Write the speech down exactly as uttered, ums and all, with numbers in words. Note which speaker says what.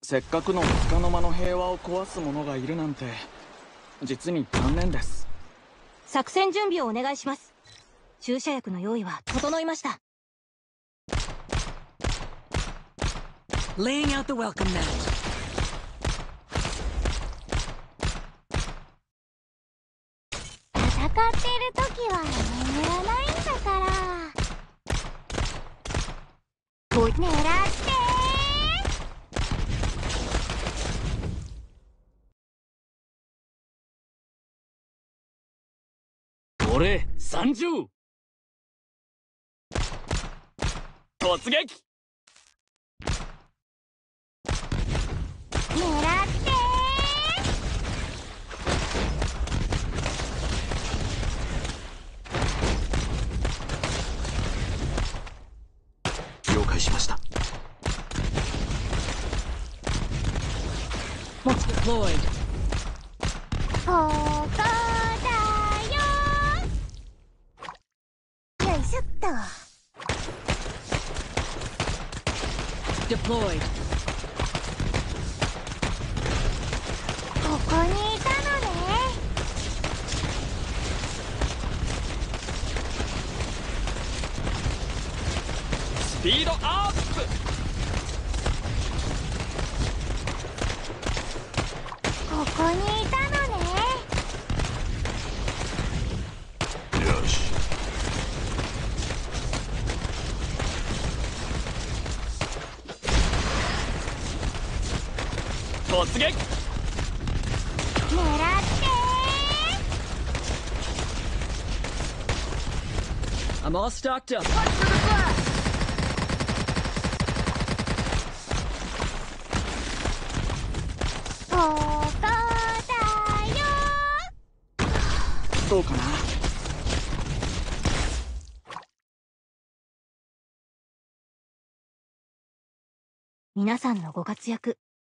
Speaker 1: せっかくの束の間の平和を壊す者がいるなんて実に残念です。
Speaker 2: 作戦準備をお願いします。注射薬の用意は整いました。
Speaker 3: Laying out the welcome mat.
Speaker 4: 戦ってる時は眠らないんだから。狙って
Speaker 5: ー。俺さんじゅう突撃。
Speaker 4: 狙って
Speaker 1: 了解しました。
Speaker 3: Deployed.
Speaker 4: ここだよ。よいしょっと。
Speaker 3: Deployed.
Speaker 4: ここにいたのね。
Speaker 5: スピードアップ。
Speaker 4: ここにいたのね。
Speaker 1: よし。
Speaker 5: 突撃。
Speaker 4: 狙って
Speaker 3: I'm all stocked up.
Speaker 4: ここだよ。
Speaker 1: どうかな。
Speaker 2: 皆さんのご活躍